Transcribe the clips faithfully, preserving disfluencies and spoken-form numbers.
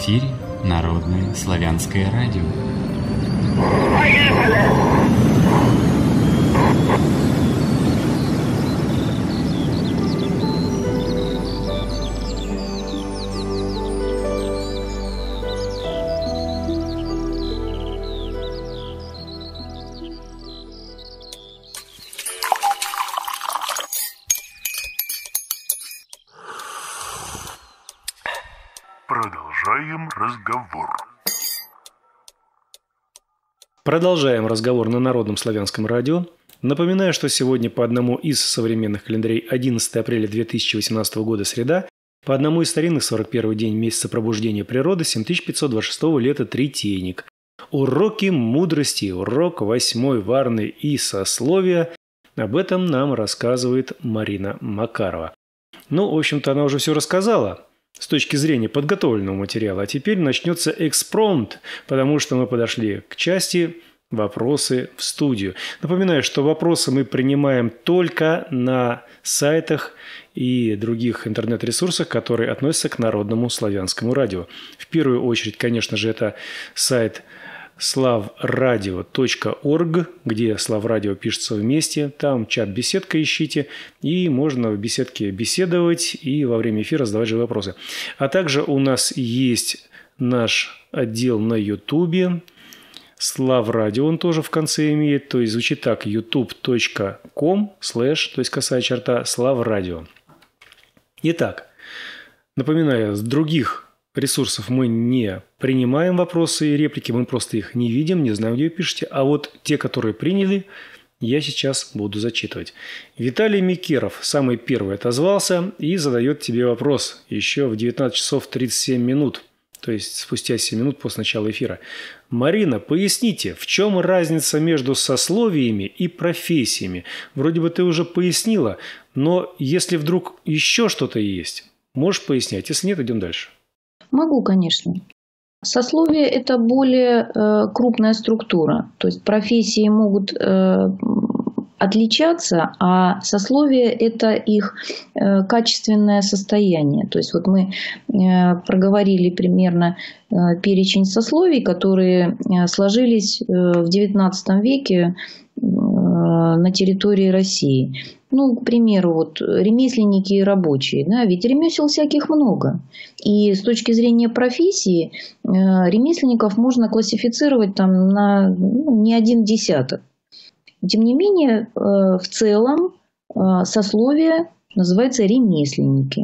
эфире Народное славянское радио. Продолжаем разговор. Продолжаем разговор на Народном славянском радио. Напоминаю, что сегодня по одному из современных календарей одиннадцатое апреля две тысячи восемнадцатого года среда, по одному из старинных сорок первый день месяца пробуждения природы семь тысяч пятьсот двадцать шестого лета Третейник. Уроки мудрости, урок восьмой варны и сословия. Об этом нам рассказывает Марина Макарова. Ну, в общем-то, она уже все рассказала с точки зрения подготовленного материала. А теперь начнется экспромт, потому что мы подошли к части «Вопросы в студию». Напоминаю, что вопросы мы принимаем только на сайтах и других интернет-ресурсах, которые относятся к Народному славянскому радио. В первую очередь, конечно же, это сайт славрадио точка орг, где Славрадио пишется вместе. Там чат-беседка ищите, и можно в беседке беседовать и во время эфира задавать же вопросы. А также у нас есть наш отдел на Ютубе. Славрадио он тоже в конце имеет, то есть звучит так: ютуб точка ком слэш, то есть косая черта, Славрадио. Итак, напоминаю, с других ресурсов мы не принимаем вопросы и реплики, мы просто их не видим, не знаем, где вы пишете. А вот те, которые приняли, я сейчас буду зачитывать. Виталий Микеров самый первый отозвался и задает тебе вопрос еще в девятнадцать часов тридцать семь минут, то есть спустя семь минут после начала эфира. Марина, поясните, в чем разница между сословиями и профессиями? Вроде бы ты уже пояснила, но если вдруг еще что-то есть, можешь пояснять? Если нет, идем дальше. Могу, конечно. Сословие – это более э, крупная структура. То есть профессии могут э, отличаться, а сословие – это их э, качественное состояние. То есть вот мы э, проговорили примерно э, перечень сословий, которые э, сложились э, в девятнадцатом веке э, на территории России. Ну, к примеру, вот ремесленники и рабочие, да, ведь ремесел всяких много. И с точки зрения профессии э, ремесленников можно классифицировать там на ну, не один десяток. Тем не менее, э, в целом э, сословие называется ремесленники.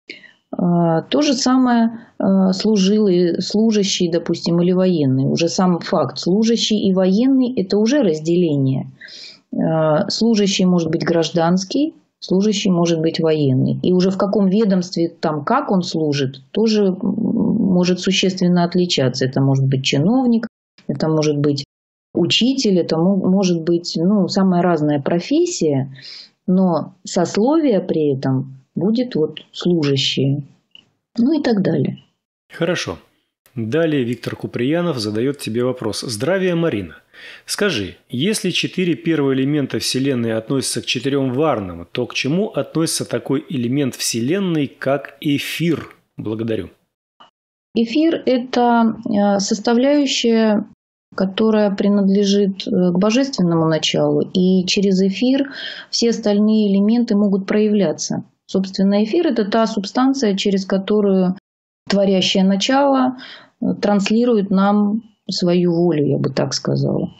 Э, то же самое э, служилый, служащий, допустим, или военный. Уже сам факт служащий и военный – это уже разделение. Служащий может быть гражданский, служащий может быть военный. И уже в каком ведомстве, там, как он служит, тоже может существенно отличаться. Это может быть чиновник, это может быть учитель, это может быть ну, самая разная профессия, но сословие при этом будет вот служащие, ну и так далее. Хорошо. Далее Виктор Куприянов задает тебе вопрос. Здравия, Марина. Скажи, если четыре первых элемента Вселенной относятся к четырем варнам, то к чему относится такой элемент Вселенной, как эфир? Благодарю. Эфир – это составляющая, которая принадлежит к божественному началу, и через эфир все остальные элементы могут проявляться. Собственно, эфир – это та субстанция, через которую творящее начало транслирует нам свою волю, я бы так сказала.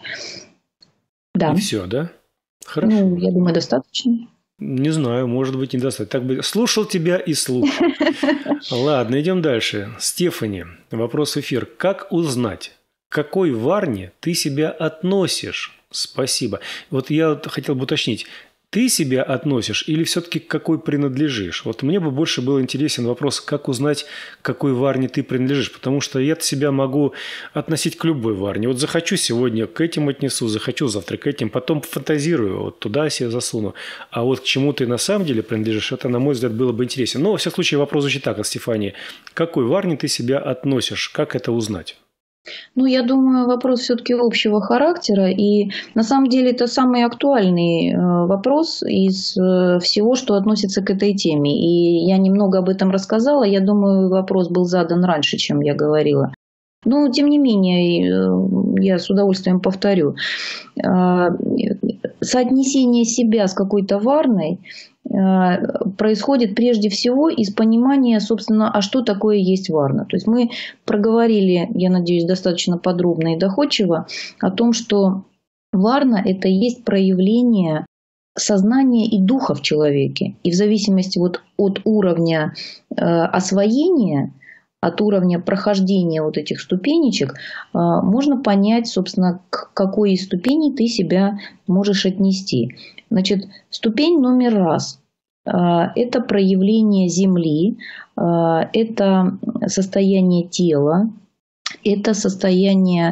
Да. И все, да? Хорошо. Ну, я думаю, достаточно. Не знаю, может быть, недостаточно. Так бы слушал тебя и слушал. Ладно, идем дальше. Стефани, вопрос в эфир. Как узнать, к какой варне ты себя относишь? Спасибо. Вот я хотел бы уточнить. Ты себя относишь или все-таки к какой принадлежишь? Вот мне бы больше был интересен вопрос, как узнать, к какой варне ты принадлежишь. Потому что я себя могу относить к любой варне. Вот захочу сегодня к этим отнесу, захочу завтра к этим, потом фантазирую, вот туда себя засуну. А вот к чему ты на самом деле принадлежишь, это, на мой взгляд, было бы интересно. Но, во всяком случае, вопрос звучит так от Стефании. К какой варне ты себя относишь? Как это узнать? Ну, я думаю, вопрос все-таки общего характера. И на самом деле это самый актуальный вопрос из всего, что относится к этой теме. И я немного об этом рассказала. Я думаю, вопрос был задан раньше, чем я говорила. Но, тем не менее, я с удовольствием повторю. Соотнесение себя с какой-то варной происходит прежде всего из понимания, собственно, а что такое есть варна. То есть мы проговорили, я надеюсь, достаточно подробно и доходчиво о том, что варна – это есть проявление сознания и духа в человеке. И в зависимости вот от уровня освоения, от уровня прохождения вот этих ступенечек, можно понять, собственно, к какой из ступеней ты себя можешь отнести. Значит, ступень номер раз – это проявление Земли, это состояние тела, это состояние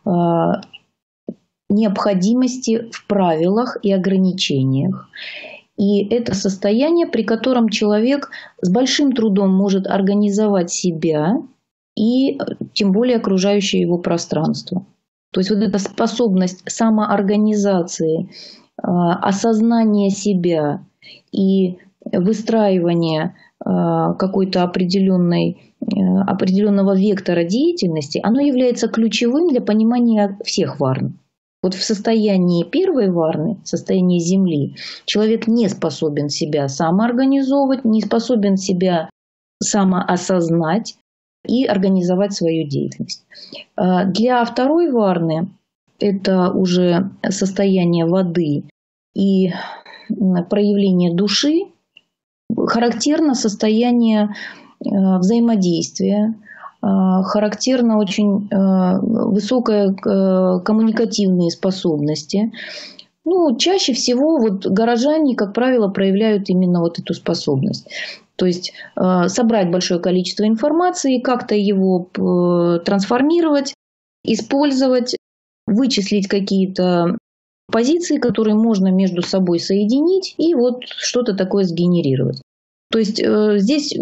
необходимости в правилах и ограничениях. И это состояние, при котором человек с большим трудом может организовать себя и тем более окружающее его пространство. То есть вот эта способность самоорганизации, осознания себя и выстраивания какой-то определенной, определенного вектора деятельности, оно является ключевым для понимания всех варн. Вот в состоянии первой варны, в состоянии Земли, человек не способен себя самоорганизовывать, не способен себя самоосознать и организовать свою деятельность. Для второй варны, это уже состояние воды и проявление души, характерно состояние взаимодействия, характерно очень высокие коммуникативные способности. Ну, чаще всего вот горожане, как правило, проявляют именно вот эту способность. То есть собрать большое количество информации, как-то его трансформировать, использовать, вычислить какие-то позиции, которые можно между собой соединить и вот что-то такое сгенерировать. То есть здесь,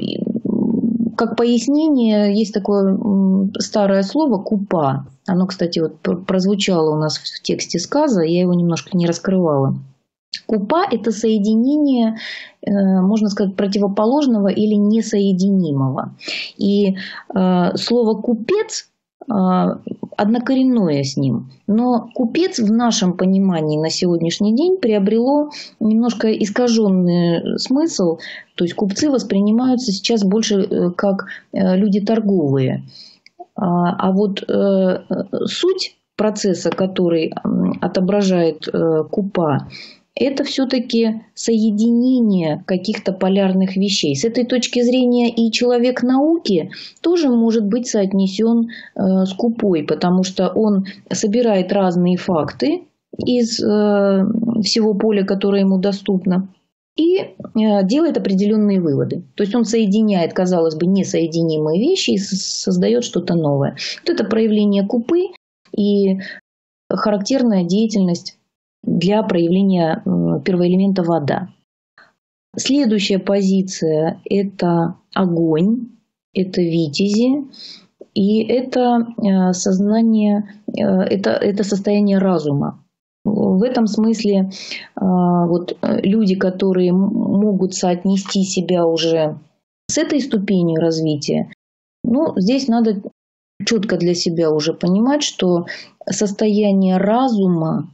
как пояснение, есть такое старое слово «купа». Оно, кстати, вот прозвучало у нас в тексте сказа, я его немножко не раскрывала. Купа – это соединение, можно сказать, противоположного или несоединимого. И слово «купец» однокоренное с ним. Но купец в нашем понимании на сегодняшний день приобрело немножко искаженный смысл. То есть купцы воспринимаются сейчас больше как люди торговые. А вот суть процесса, который отображает купа, это все-таки соединение каких-то полярных вещей. С этой точки зрения и человек науки тоже может быть соотнесен с купой, потому что он собирает разные факты из всего поля, которое ему доступно, и делает определенные выводы. То есть он соединяет, казалось бы, несоединимые вещи и создает что-то новое. Вот это проявление купы и характерная деятельность для проявления первоэлемента вода. Следующая позиция – это огонь, это витязи, и это сознание, это, это состояние разума. В этом смысле вот, люди, которые могут соотнести себя уже с этой ступенью развития, ну, здесь надо четко для себя уже понимать, что состояние разума,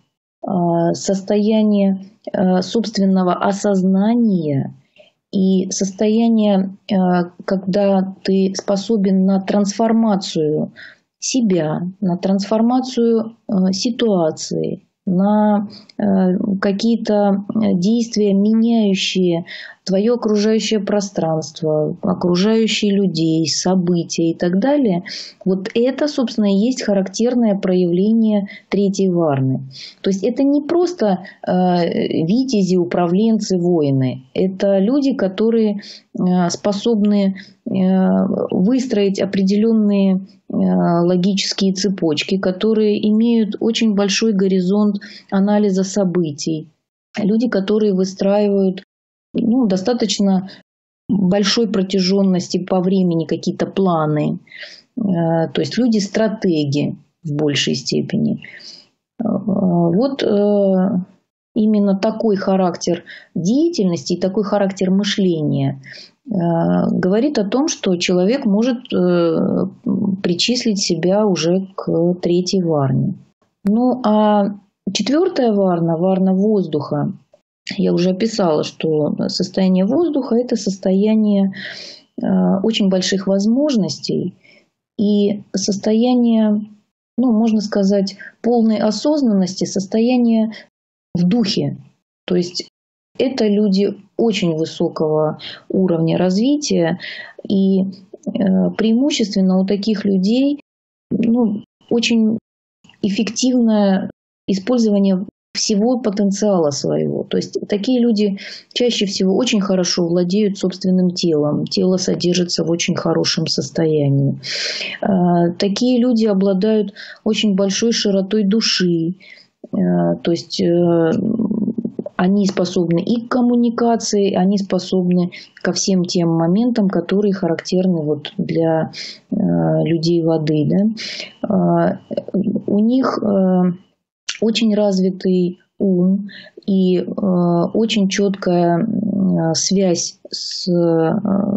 состояние собственного осознания и состояние, когда ты способен на трансформацию себя, на трансформацию ситуации, на какие-то действия, меняющие твое окружающее пространство, окружающие людей, события и так далее. Вот это, собственно, и есть характерное проявление третьей варны. То есть это не просто э, витязи, управленцы, воины. Это люди, которые э, способны э, выстроить определенные э, логические цепочки, которые имеют очень большой горизонт анализа событий. Люди, которые выстраивают ну, достаточно большой протяженности по времени какие-то планы. то есть люди-стратеги в большей степени. Вот именно такой характер деятельности и такой характер мышления говорит о том, что человек может причислить себя уже к третьей варне. Ну, а четвертая варна, варна воздуха, я уже описала, что состояние воздуха – это состояние очень больших возможностей и состояние, ну, можно сказать, полной осознанности, состояние в духе. То есть это люди очень высокого уровня развития, и преимущественно у таких людей, ну, очень эффективное использование всего потенциала своего. То есть такие люди чаще всего очень хорошо владеют собственным телом. Тело содержится в очень хорошем состоянии. Такие люди обладают очень большой широтой души. То есть они способны и к коммуникации, они способны ко всем тем моментам, которые характерны вот для людей воды. Да? У них очень развитый ум и э, очень четкая э, связь с, э,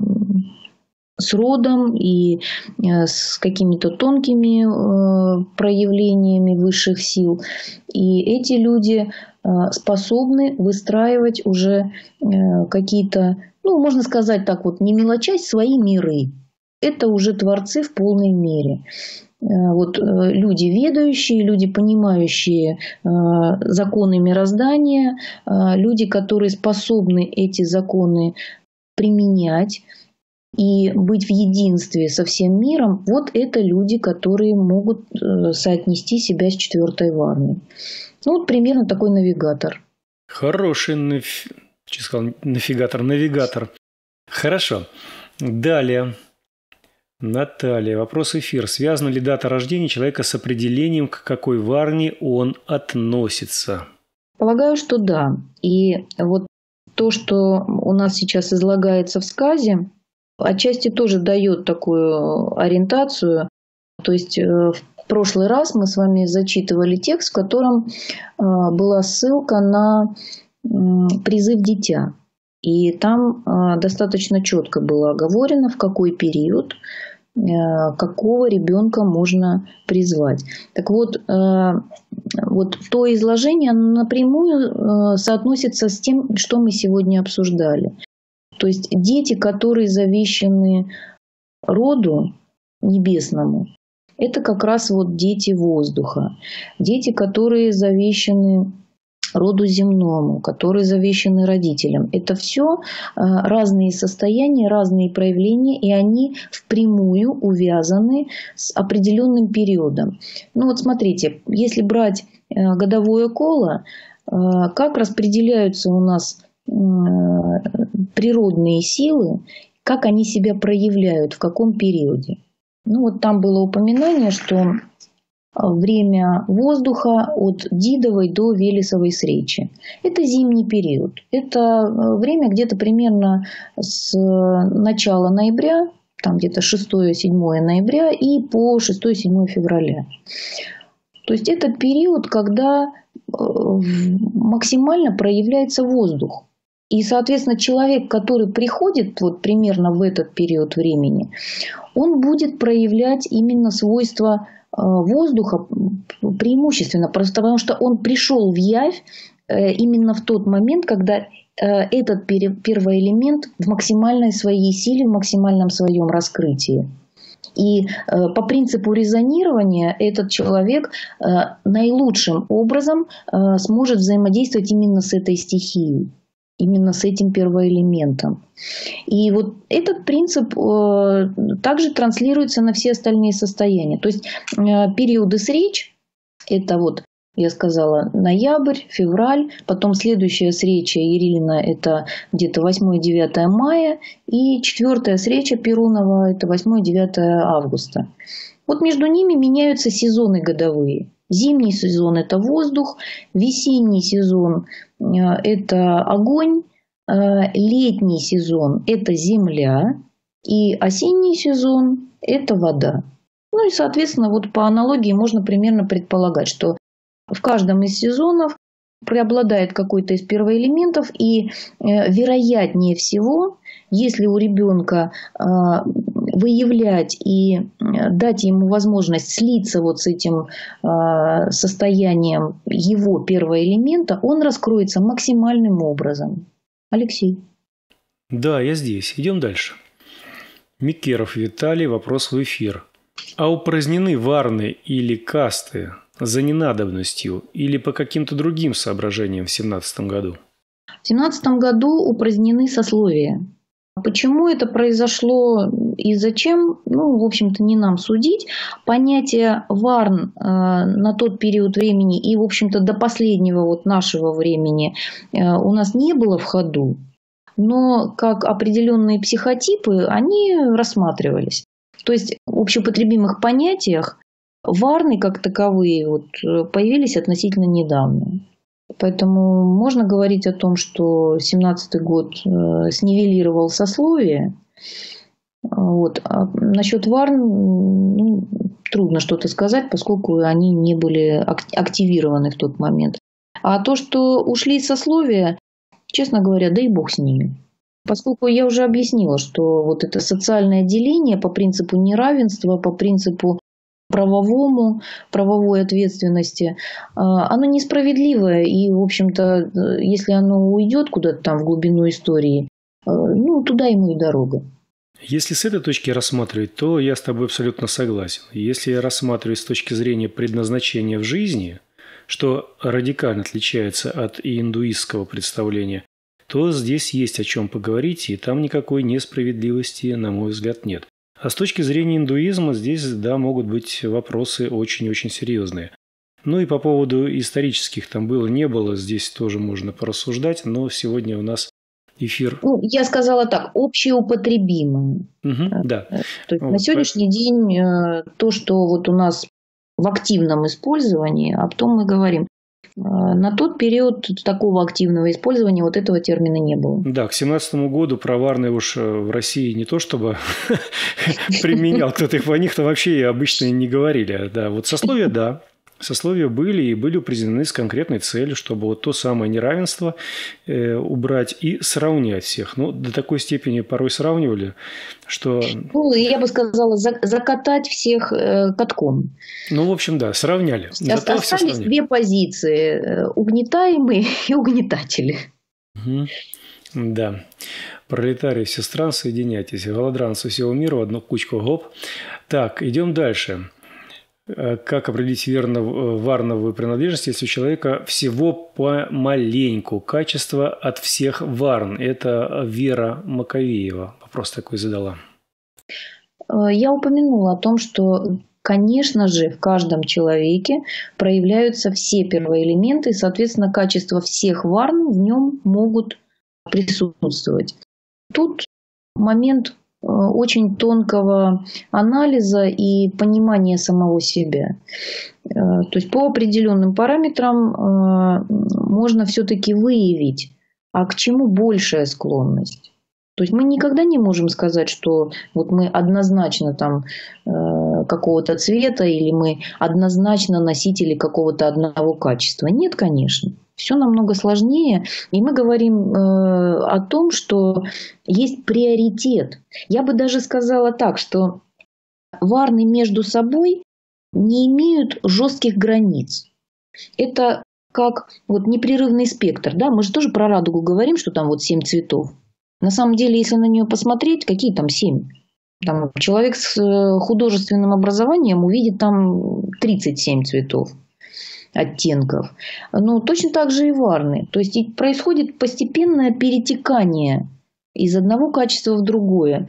с родом и э, с какими-то тонкими э, проявлениями высших сил. И эти люди э, способны выстраивать уже э, какие-то, ну, можно сказать так вот, не мелочась, свои миры. Это уже творцы в полной мере. Вот люди ведающие, люди, понимающие э, законы мироздания, э, люди, которые способны эти законы применять и быть в единстве со всем миром, вот это люди, которые могут э, соотнести себя с четвертой варной. Ну, вот примерно такой навигатор. Хороший наф... сказал, нафигатор, навигатор. Хорошо. Далее. Наталья, вопрос эфир. Связана ли дата рождения человека с определением, к какой варне он относится? Полагаю, что да. И вот то, что у нас сейчас излагается в сказе, отчасти тоже дает такую ориентацию. То есть в прошлый раз мы с вами зачитывали текст, в котором была ссылка на призыв дитя. И там э, достаточно четко было оговорено, в какой период э, какого ребенка можно призвать. Так вот, э, вот то изложение напрямую э, соотносится с тем, что мы сегодня обсуждали. То есть дети, которые завещаны роду небесному, это как раз вот дети воздуха. Дети, которые завещаны роду земному, которые завещаны родителям. Это все разные состояния, разные проявления, и они впрямую увязаны с определенным периодом. Ну вот смотрите, если брать годовое коло, как распределяются у нас природные силы, как они себя проявляют, в каком периоде. Ну вот там было упоминание, что время воздуха от Дидовой до Велесовой сречи. Это зимний период. Это время где-то примерно с начала ноября, там где-то шестое-седьмое ноября и по шестое-седьмое февраля. То есть это период, когда максимально проявляется воздух. И, соответственно, человек, который приходит вот примерно в этот период времени, он будет проявлять именно свойства воздуха преимущественно, просто потому что он пришел в явь именно в тот момент, когда этот первый элемент в максимальной своей силе, в максимальном своем раскрытии. И по принципу резонирования этот человек наилучшим образом сможет взаимодействовать именно с этой стихией. Именно с этим первоэлементом. И вот этот принцип э, также транслируется на все остальные состояния. То есть э, периоды среч – это вот, я сказала, ноябрь, февраль, потом следующая среча Ирилина – это где-то восьмое-девятое мая, и четвертая среча Перунова – это восьмое-девятое августа. Вот между ними меняются сезоны годовые. Зимний сезон – это воздух, весенний сезон – это огонь, летний сезон – это земля, и осенний сезон – это вода. Ну и, соответственно, вот по аналогии можно примерно предполагать, что в каждом из сезонов преобладает какой-то из первоэлементов, и вероятнее всего, если у ребенка выявлять и дать ему возможность слиться вот с этим состоянием его первого элемента, он раскроется максимальным образом. Алексей. Да, я здесь. Идем дальше. Микеров Виталий, вопрос в эфир. А упразднены варны или касты за ненадобностью или по каким-то другим соображениям в семнадцатом году? В семнадцатом году упразднены сословия. Почему это произошло и зачем, ну, в общем-то, не нам судить. Понятие варн э, на тот период времени и, в общем-то, до последнего вот нашего времени э, у нас не было в ходу, но как определенные психотипы они рассматривались. То есть в общепотребимых понятиях варны как таковые вот, появились относительно недавно. Поэтому можно говорить о том, что семнадцатый год снивелировал сословие. Вот. А насчет варн ну, трудно что-то сказать, поскольку они не были активированы в тот момент. А то, что ушли сословия, честно говоря, да и бог с ними. Поскольку я уже объяснила, что вот это социальное деление по принципу неравенства, по принципу правовому, правовой ответственности, оно несправедливое. И, в общем-то, если оно уйдет куда-то там в глубину истории, ну, туда ему и дорога. Если с этой точки рассматривать, то я с тобой абсолютно согласен. Если я рассматриваю с точки зрения предназначения в жизни, что радикально отличается от индуистского представления, то здесь есть о чем поговорить, и там никакой несправедливости, на мой взгляд, нет. А с точки зрения индуизма здесь, да, могут быть вопросы очень-очень серьезные. Ну и по поводу исторических там было, не было, здесь тоже можно порассуждать, но сегодня у нас эфир... Ну, я сказала так, общеупотребимые. Угу, да. То есть вот, на сегодняшний день то, что вот у нас в активном использовании, об том мы говорим. На тот период такого активного использования вот этого термина не было. Да, к семнадцатому году про варны уж в России не то чтобы применял кто-то их, о них-то вообще обычно не говорили. Да, вот сословия, да. Сословия были и были упразднены с конкретной целью, чтобы вот то самое неравенство э, убрать и сравнять всех. Ну, до такой степени порой сравнивали, что... Ну, я бы сказала, за, закатать всех э, катком. Ну, в общем, да, сравняли. Зато остались две позиции. Угнетаемые и угнетатели. Угу. Да. Пролетарии всех стран, соединяйтесь. Голодранцы всего мира в одну кучку, гоп. Так, идем дальше. Как определить верно варновую принадлежность, если у человека всего помаленьку качество от всех варн? Это Вера Маковеева вопрос такой задала. Я упомянула о том, что, конечно же, в каждом человеке проявляются все первоэлементы, и, соответственно, качества всех варн в нем могут присутствовать. Тут момент очень тонкого анализа и понимания самого себя. То есть по определенным параметрам можно все-таки выявить, а к чему большая склонность. То есть мы никогда не можем сказать, что вот мы однозначно там какого-то цвета или мы однозначно носители какого-то одного качества. Нет, конечно. Все намного сложнее, и мы говорим э, о том, что есть приоритет. Я бы даже сказала так, что варны между собой не имеют жестких границ. Это как вот непрерывный спектр. Да? Мы же тоже про радугу говорим, что там вот семь цветов. На самом деле, если на нее посмотреть, какие там семь? Там человек с художественным образованием увидит там тридцать семь цветов. Оттенков. Но точно так же и варны. То есть происходит постепенное перетекание из одного качества в другое.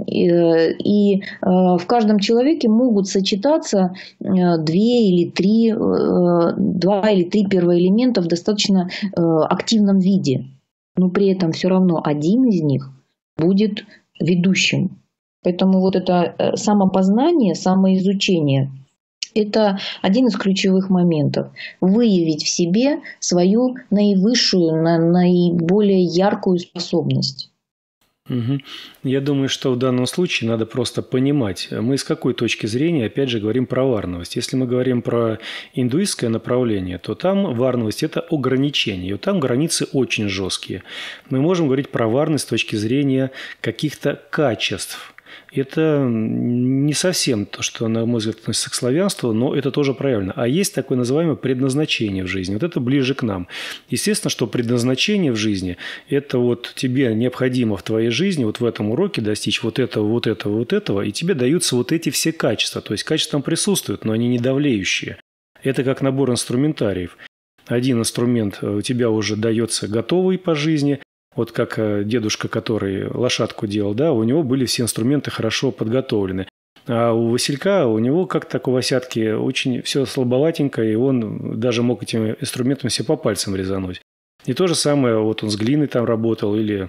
И в каждом человеке могут сочетаться две или три, два или три первоэлемента в достаточно активном виде. Но при этом все равно один из них будет ведущим. Поэтому вот это самопознание, самоизучение – это один из ключевых моментов. Выявить в себе свою наивысшую, наиболее яркую способность. Угу. Я думаю, что в данном случае надо просто понимать, мы с какой точки зрения, опять же, говорим про варновость. Если мы говорим про индуистское направление, то там варновость – это ограничение, и там границы очень жесткие. Мы можем говорить про варность с точки зрения каких-то качеств. Это не совсем то, что, на мой взгляд, относится к славянству, но это тоже правильно. А есть такое называемое предназначение в жизни. Вот это ближе к нам. Естественно, что предназначение в жизни – это вот тебе необходимо в твоей жизни вот в этом уроке достичь вот этого, вот этого, вот этого, и тебе даются вот эти все качества. То есть качества там присутствуют, но они не давлеющие. Это как набор инструментариев. Один инструмент у тебя уже дается готовый по жизни. Вот как дедушка, который лошадку делал, да, у него были все инструменты хорошо подготовлены. А у Василька, у него как так у Васятки очень все слабоватенько, и он даже мог этими инструментами себе по пальцам резануть. И то же самое, вот он с глиной там работал, или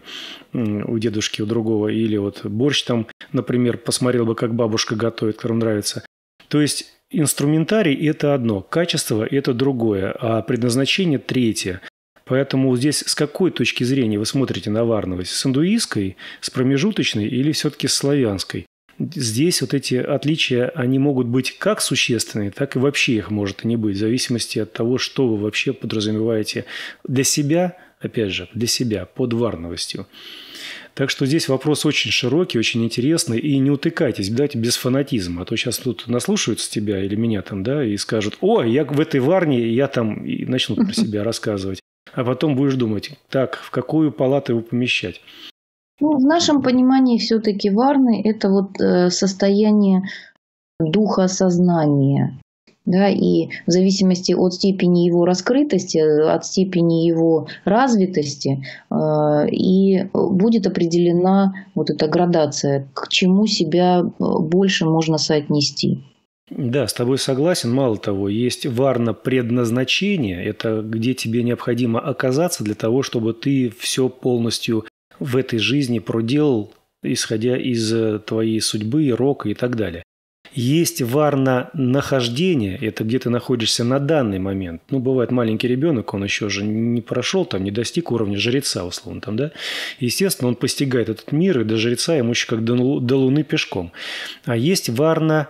у дедушки, у другого, или вот борщ там, например, посмотрел бы, как бабушка готовит, которому нравится. То есть инструментарий – это одно, качество – это другое, а предназначение – третье. Поэтому здесь с какой точки зрения вы смотрите на варновость? С индуистской, с промежуточной или все-таки с славянской? Здесь вот эти отличия, они могут быть как существенные, так и вообще их может и не быть, в зависимости от того, что вы вообще подразумеваете для себя, опять же, для себя, под варновостью. Так что здесь вопрос очень широкий, очень интересный, и не утыкайтесь, давайте без фанатизма, а то сейчас тут наслушаются тебя или меня там, да, и скажут: «О, я в этой варне, я там», и начнут про себя рассказывать. А потом будешь думать, так, в какую палату его помещать? Ну, в нашем понимании все-таки варны – это вот э, состояние духа сознания. Да, и в зависимости от степени его раскрытости, от степени его развитости, э, и будет определена вот эта градация, к чему себя больше можно соотнести. Да, с тобой согласен. Мало того, есть варна предназначение. Это где тебе необходимо оказаться для того, чтобы ты все полностью в этой жизни проделал, исходя из твоей судьбы, рока и так далее. Есть варна нахождение, это где ты находишься на данный момент. Ну, бывает маленький ребенок, он еще же не прошел, там, не достиг уровня жреца, условно, там, да. Естественно, он постигает этот мир, и до жреца ему еще как до, до луны пешком. А есть варна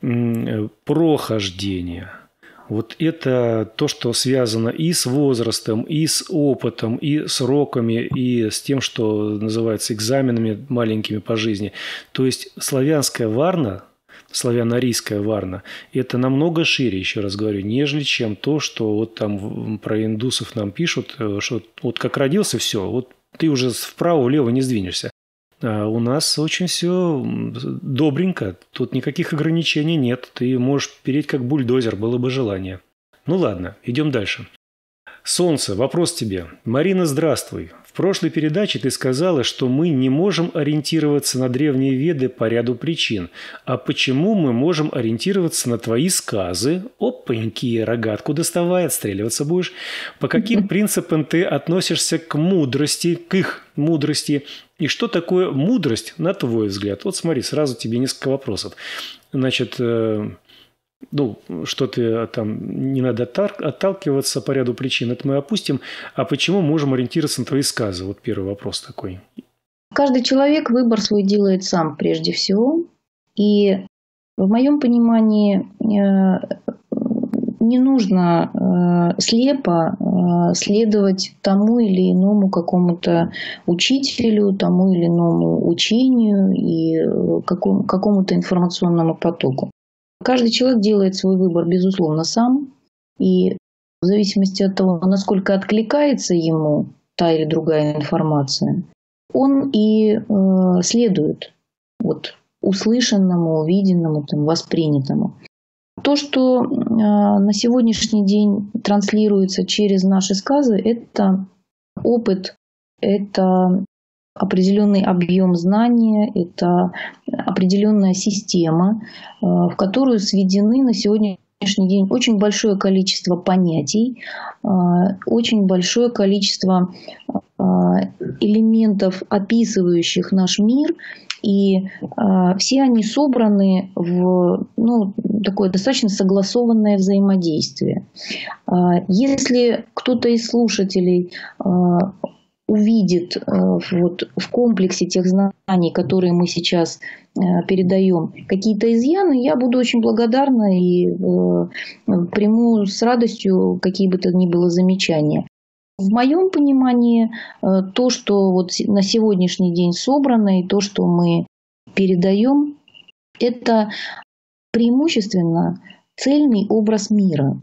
м, прохождения. Вот это то, что связано и с возрастом, и с опытом, и с роками, и с тем, что называется экзаменами маленькими по жизни. То есть славянская варна, славяно-арийская варна, это намного шире, еще раз говорю, нежели чем то, что вот там про индусов нам пишут, что вот как родился, все, вот ты уже вправо-влево не сдвинешься. А у нас очень все добренько, тут никаких ограничений нет, ты можешь переть как бульдозер, было бы желание. Ну ладно, идем дальше. Солнце, вопрос тебе. Марина, здравствуй. В прошлой передаче ты сказала, что мы не можем ориентироваться на древние веды по ряду причин. А почему мы можем ориентироваться на твои сказы? Опаньки, рогатку доставай, отстреливаться будешь. По каким принципам ты относишься к мудрости, к их мудрости? И что такое мудрость, на твой взгляд? Вот смотри, сразу тебе несколько вопросов. Значит, ну, что ты там, не надо отталкиваться по ряду причин, это мы опустим. А почему можем ориентироваться на твои сказы? Вот первый вопрос такой. Каждый человек выбор свой делает сам прежде всего. И в моем понимании не нужно слепо следовать тому или иному какому-то учителю, тому или иному учению и какому-то информационному потоку. Каждый человек делает свой выбор, безусловно, сам. И в зависимости от того, насколько откликается ему та или другая информация, он и э, следует вот, услышанному, увиденному, там, воспринятому. То, что э, на сегодняшний день транслируется через наши сказы, это опыт, это определенный объем знания, это определенная система, в которую сведены на сегодняшний день очень большое количество понятий, очень большое количество элементов, описывающих наш мир, и все они собраны в ну, такое достаточно согласованное взаимодействие. Если кто-то из слушателей увидит вот, в комплексе тех знаний, которые мы сейчас передаем, какие-то изъяны, я буду очень благодарна и приму с радостью какие бы то ни было замечания. В моем понимании, то, что вот на сегодняшний день собрано, и то, что мы передаем, это преимущественно цельный образ мира.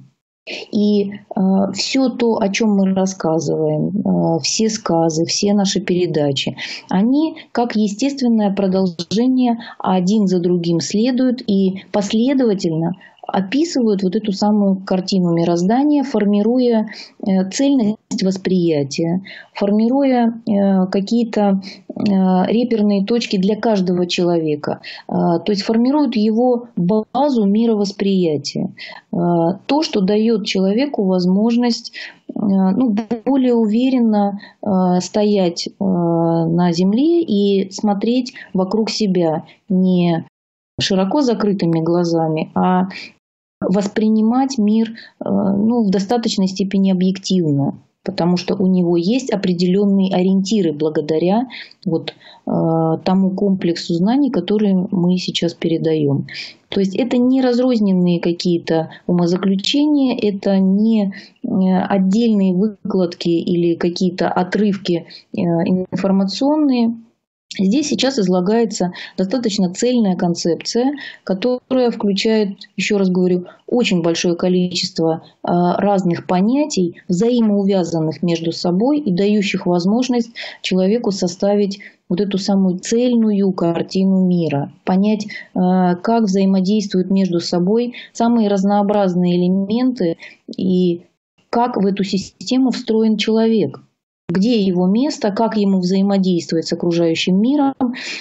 И э, все то, о чем мы рассказываем, э, все сказы, все наши передачи, они как естественное продолжение один за другим следуют и последовательно описывают вот эту самую картину мироздания, формируя э, цельность восприятия, формируя э, какие-то э, реперные точки для каждого человека, э, то есть формируют его базу мировосприятия, э, то, что дает человеку возможность э, ну, более уверенно э, стоять э, на земле и смотреть вокруг себя не широко закрытыми глазами, а воспринимать мир ну, в достаточной степени объективно, потому что у него есть определенные ориентиры благодаря вот, э, тому комплексу знаний, которые мы сейчас передаем. То есть это не разрозненные какие-то умозаключения, это не отдельные выкладки или какие-то отрывки э, информационные. Здесь сейчас излагается достаточно цельная концепция, которая включает, еще раз говорю, очень большое количество разных понятий, взаимоувязанных между собой и дающих возможность человеку составить вот эту самую цельную картину мира, понять, как взаимодействуют между собой самые разнообразные элементы и как в эту систему встроен человек. Где его место, как ему взаимодействовать с окружающим миром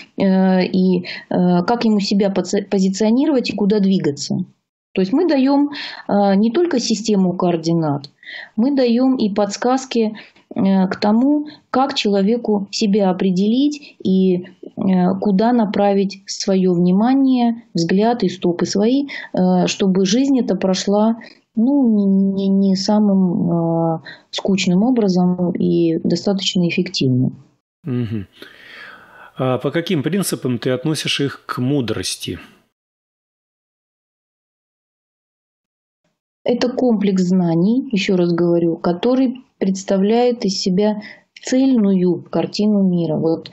э, и э, как ему себя позиционировать и куда двигаться. То есть мы даем э, не только систему координат, мы даем и подсказки э, к тому, как человеку себя определить и э, куда направить свое внимание, взгляд и стопы свои, э, чтобы жизнь эта прошла ну, не, не самым э, скучным образом и достаточно эффективным. Угу. А по каким принципам ты относишь их к мудрости? Это комплекс знаний, еще раз говорю, который представляет из себя цельную картину мира. Вот, э,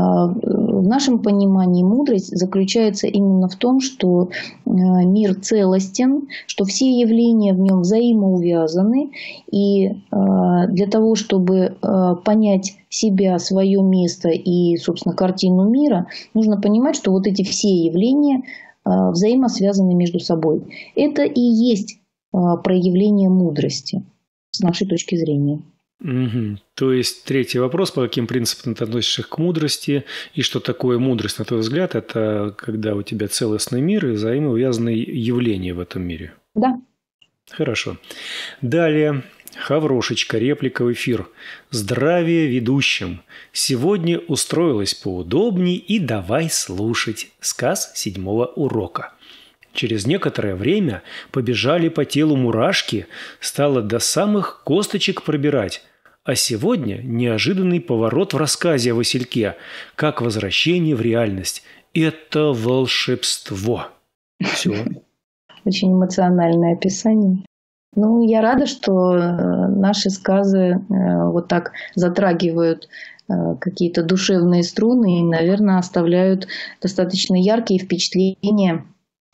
в нашем понимании мудрость заключается именно в том, что э, мир целостен, что все явления в нем взаимоувязаны, и э, для того, чтобы э, понять себя, свое место и, собственно, картину мира, нужно понимать, что вот эти все явления э, взаимосвязаны между собой. Это и есть э, проявление мудрости с нашей точки зрения. Угу. То есть третий вопрос, по каким принципам ты относишься к мудрости и что такое мудрость, на твой взгляд, это когда у тебя целостный мир и взаимоувязанные явления в этом мире? Да. Хорошо. Далее, Хаврошечка, реплика в эфир. Здравия ведущим. Сегодня устроилась поудобней и давай слушать сказ седьмого урока. Через некоторое время побежали по телу мурашки, стало до самых косточек пробирать. А сегодня неожиданный поворот в рассказе о Васильке, как возвращение в реальность. Это волшебство. Все. Очень эмоциональное описание. Ну, я рада, что наши сказы вот так затрагивают какие-то душевные струны и, наверное, оставляют достаточно яркие впечатления.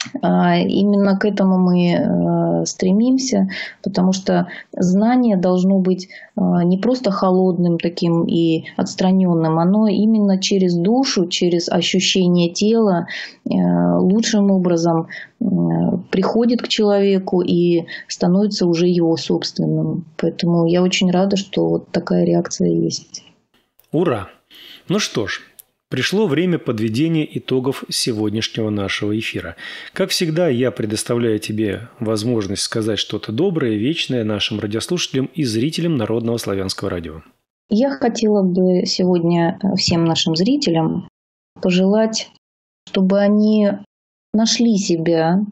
Именно к этому мы стремимся, потому что знание должно быть не просто холодным таким и отстраненным, оно именно через душу, через ощущение тела лучшим образом приходит к человеку и становится уже его собственным. Поэтому я очень рада, что вот такая реакция есть. Ура! Ну что ж. Пришло время подведения итогов сегодняшнего нашего эфира. Как всегда, я предоставляю тебе возможность сказать что-то доброе, вечное нашим радиослушателям и зрителям Народного славянского радио. Я хотела бы сегодня всем нашим зрителям пожелать, чтобы они нашли себя,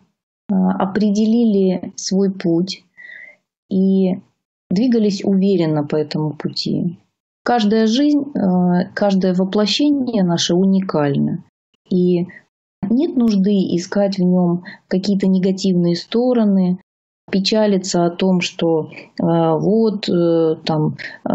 определили свой путь и двигались уверенно по этому пути. каждая жизнь, каждое воплощение наше уникально. И нет нужды искать в нем какие-то негативные стороны, печалиться о том, что вот там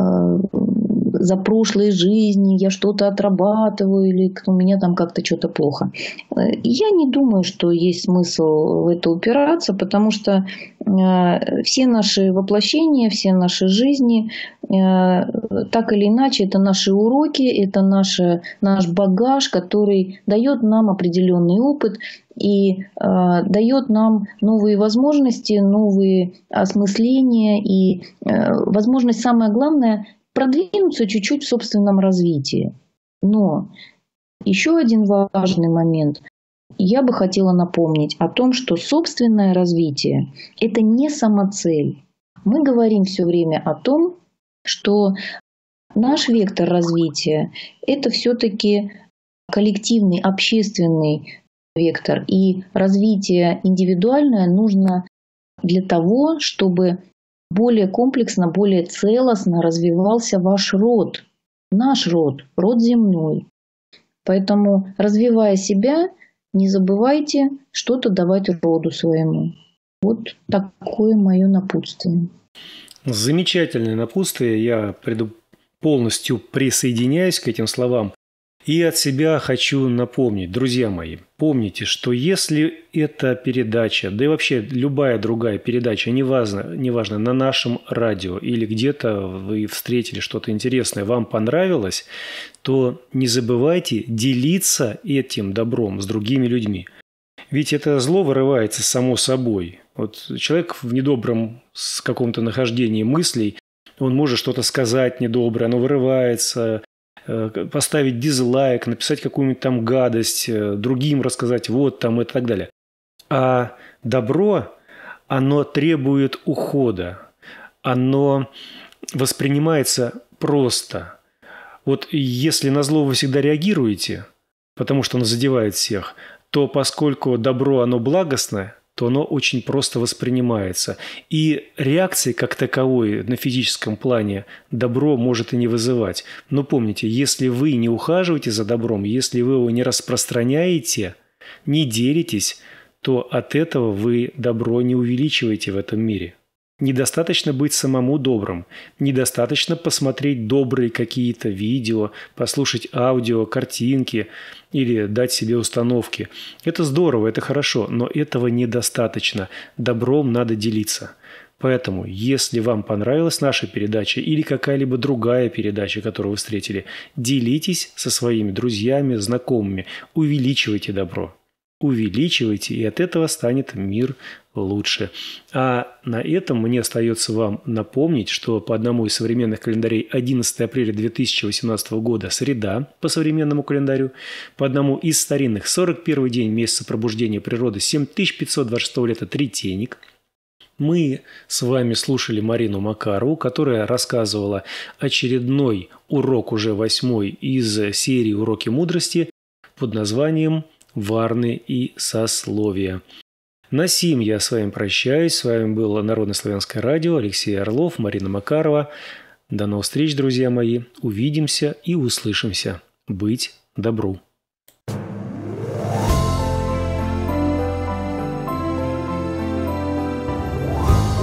за прошлой жизни я что-то отрабатываю или у меня там как-то что-то плохо. Я не думаю, что есть смысл в это упираться, потому что все наши воплощения, все наши жизни, так или иначе, это наши уроки, это наше, наш багаж, который дает нам определенный опыт и э, дает нам новые возможности, новые осмысления и э, возможность, самое главное, продвинуться чуть-чуть в собственном развитии. Но еще один важный момент. Я бы хотела напомнить о том, что собственное развитие – это не самоцель. Мы говорим все время о том, что наш вектор развития – это все-таки коллективный, общественный вектор. И развитие индивидуальное нужно для того, чтобы более комплексно, более целостно развивался ваш род, наш род, род земной. Поэтому, развивая себя, не забывайте что-то давать роду своему. Вот такое мое напутствие. Замечательное напутствие. Я приду полностью присоединяюсь к этим словам. И от себя хочу напомнить, друзья мои, помните, что если эта передача, да и вообще любая другая передача, неважно, неважно на нашем радио или где-то вы встретили что-то интересное, вам понравилось, то не забывайте делиться этим добром с другими людьми. Ведь это зло вырывается само собой. Вот человек в недобром с каком-то нахождении мыслей, он может что-то сказать недоброе, оно вырывается, поставить дизлайк, написать какую-нибудь там гадость, другим рассказать вот там и так далее. А добро, оно требует ухода, оно воспринимается просто. Вот если на зло вы всегда реагируете, потому что оно задевает всех, то поскольку добро, оно благостное, то оно очень просто воспринимается. И реакции как таковой на физическом плане добро может и не вызывать. Но помните, если вы не ухаживаете за добром, если вы его не распространяете, не делитесь, то от этого вы добро не увеличиваете в этом мире. Недостаточно быть самому добрым, недостаточно посмотреть добрые какие-то видео, послушать аудио, картинки или дать себе установки. Это здорово, это хорошо, но этого недостаточно. Добром надо делиться. Поэтому, если вам понравилась наша передача или какая-либо другая передача, которую вы встретили, делитесь со своими друзьями, знакомыми, увеличивайте добро. Увеличивайте, и от этого станет мир лучше. А на этом мне остается вам напомнить, что по одному из современных календарей одиннадцатого апреля две тысячи восемнадцатого года среда по современному календарю, по одному из старинных сорок первый день месяца пробуждения природы семь тысяч пятьсот двадцать шестого лета Тритейник. Мы с вами слушали Марину Макарову, которая рассказывала очередной урок, уже восьмой из серии «Уроки мудрости» под названием «Варны и сословия». На сим я с вами прощаюсь. С вами было Народно-славянское радио, Алексей Орлов, Марина Макарова. До новых встреч, друзья мои. Увидимся и услышимся. Быть добру.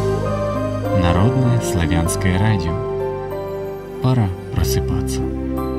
Народное славянское радио. Пора просыпаться.